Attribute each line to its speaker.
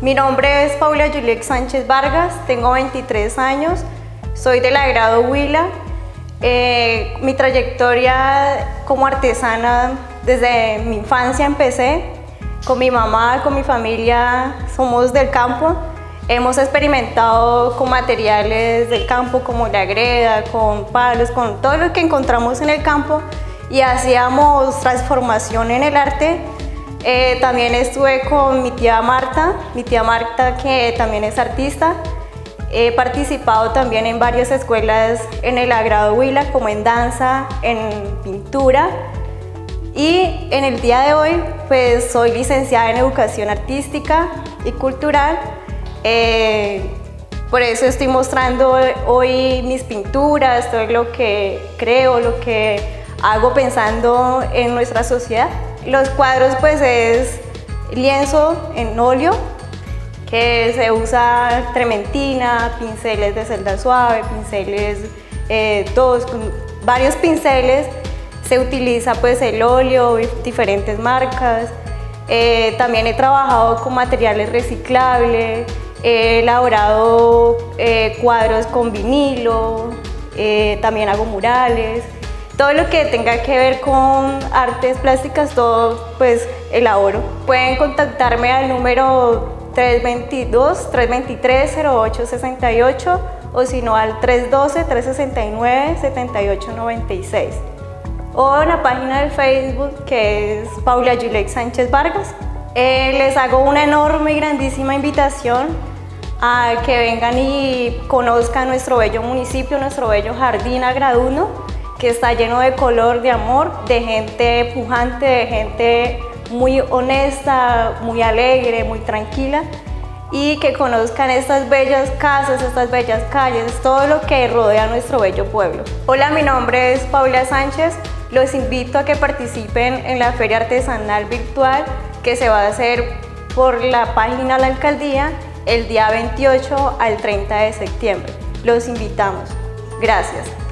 Speaker 1: Mi nombre es Paula Juliet Sánchez Vargas, tengo 23 años, soy del agrado Huila. Mi trayectoria como artesana desde mi infancia empecé. Con mi mamá, con mi familia, somos del campo. Hemos experimentado con materiales del campo como la greda, con palos, con todo lo que encontramos en el campo y hacíamos transformación en el arte. También estuve con mi tía Marta que también es artista. He participado también en varias escuelas en el agrado Huila, como en danza, en pintura. Y en el día de hoy pues soy licenciada en Educación Artística y Cultural. Por eso estoy mostrando hoy mis pinturas, todo lo que creo, lo que hago pensando en nuestra sociedad. Los cuadros pues es lienzo en óleo, que se usa trementina, pinceles de celda suave, pinceles con varios pinceles. Se utiliza pues el óleo, diferentes marcas. También he trabajado con materiales reciclables, he elaborado cuadros con vinilo, también hago murales. Todo lo que tenga que ver con artes plásticas, todo pues elaboro. Pueden contactarme al número 322-323-0868 o si no al 312-369-7896. O en la página de Facebook que es Paula Juliet Sánchez Vargas. Les hago una enorme y grandísima invitación a que vengan y conozcan nuestro bello municipio, nuestro bello jardín agraduno, que está lleno de color, de amor, de gente pujante, de gente muy honesta, muy alegre, muy tranquila, y que conozcan estas bellas casas, estas bellas calles, todo lo que rodea nuestro bello pueblo. Hola, mi nombre es Paula Sánchez. Los invito a que participen en la Feria Artesanal Virtual que se va a hacer por la página de la alcaldía el día 28 al 30 de septiembre. Los invitamos. Gracias.